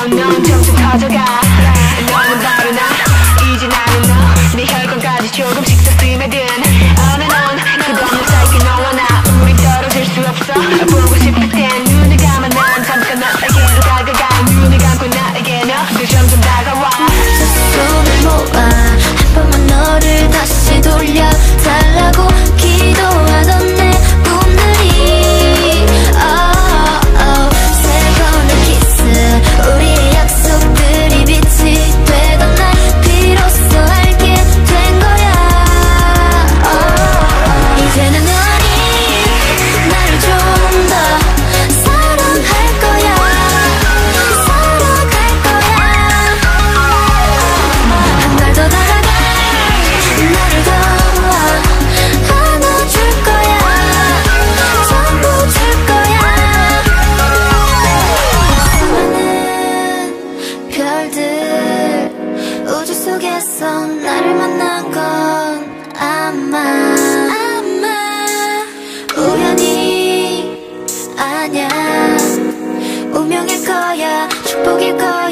넌 점점 커져가. 너는 바로 나, 이제 나는 너. 네 혈관까지 조금씩 더 스며든 어느 넌 끝없는 사이클. 너와 나 우리 떨어질 수 없어. 보고 싶을 땐 눈을 감아. 난 잠깐 너에게로 다가가. 눈을 감고 나에게 너도 점점 다가와. 손을 모아 한 번만 너를 다시 돌려달라고 기도하던 내 꿈들이 세 번의 키스 우리의 약속들이 빛이 되던 날 비로소 알게 된 거야. 이제는 너니 나를 좀 더 사랑할 거야. 사랑할 거야. 한 발 더 다가가 나를 더 안아줄 거야. 전부 줄 거야. 수많은 별들 우주 속에서 나를 만난 건 아마 우연이 아냐. 운명일 거야. 축복일 거야.